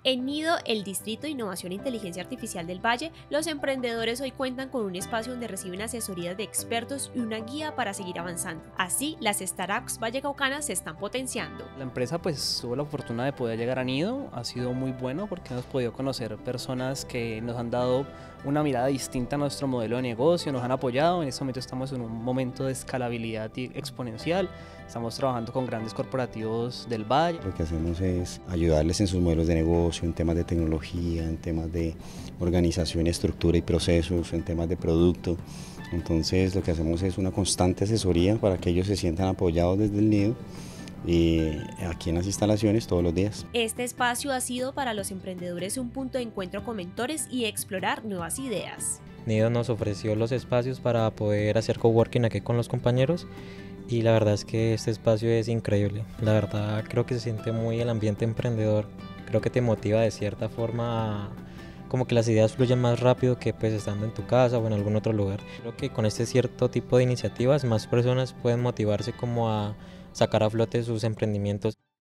En Nido, el Distrito de Innovación e Inteligencia Artificial del Valle, los emprendedores hoy cuentan con un espacio donde reciben asesorías de expertos y una guía para seguir avanzando. Así, las startups vallecaucanas se están potenciando. La empresa pues tuvo la fortuna de poder llegar a Nido, ha sido muy bueno porque hemos podido conocer personas que nos han dado una mirada distinta a nuestro modelo de negocio, nos han apoyado. En este momento estamos en un momento de escalabilidad exponencial, estamos trabajando con grandes corporativos del Valle. Lo que hacemos es ayudarles en sus modelos de negocio, en temas de tecnología, en temas de organización, estructura y procesos, en temas de producto. Entonces lo que hacemos es una constante asesoría para que ellos se sientan apoyados desde el Nido y aquí en las instalaciones todos los días. Este espacio ha sido para los emprendedores un punto de encuentro con mentores y explorar nuevas ideas. Nido nos ofreció los espacios para poder hacer coworking aquí con los compañeros y la verdad es que este espacio es increíble. La verdad creo que se siente muy el ambiente emprendedor, creo que te motiva de cierta forma como que las ideas fluyen más rápido que pues estando en tu casa o en algún otro lugar. Creo que con este cierto tipo de iniciativas más personas pueden motivarse como a sacar a flote sus emprendimientos.